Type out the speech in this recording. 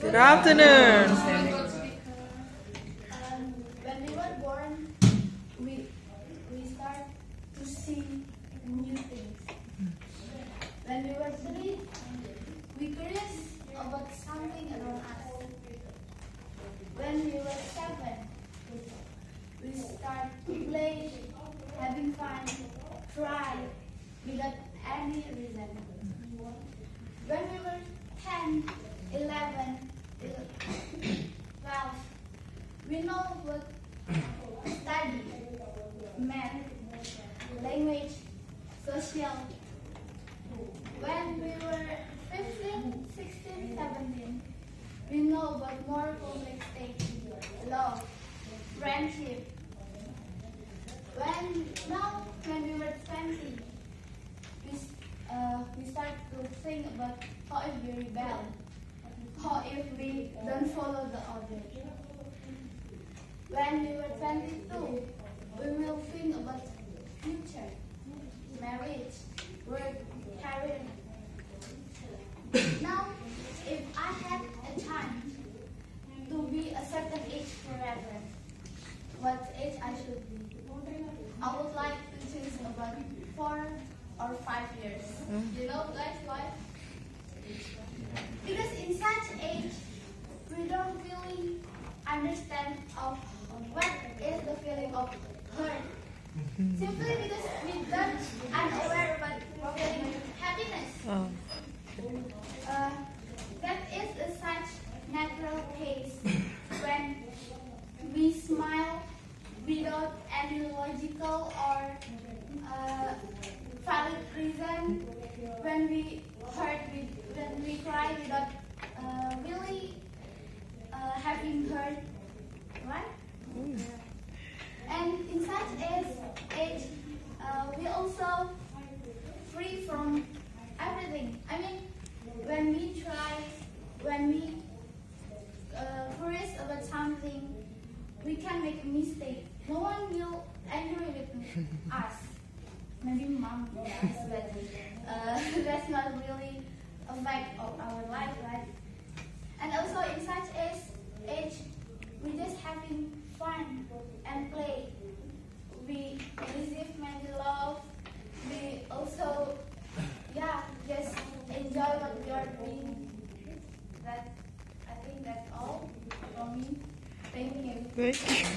Good afternoon. When we were born, we start to see new things. When we were 3, we curious about something around us. When we were 7, we start to play, having fun, try without any reason. When we were 10, 11, 12, we know what study, math, language, social. When we were 15, 16, 17, we know about more complex things, love, friendship. When we were 20, we start to think about how if we rebel, how if we don't follow the order. When we were 22, we will think about future, marriage, work, career. Now, if I had a time to be a certain age forever, what age I should be? I would like to choose about 4 or 5 years. You know, guys, why? Because in such age, we don't really understand of what is the feeling of hurt. Simply because we don't unaware about feeling happiness. That is a such natural case when we smile without any logical or valid reason, when we hurt, when we cry without really having hurt, right? And in such age, we also free from everything. I mean, when we try, when we curious about something, we can make a mistake. No one will angry with us. Maybe mom, yes, but that's not really a fact of our life, right? And also in such age, we just having fun and play. We receive many love. We also, just enjoy what we are doing. I think that's all from me. Thank you. Great.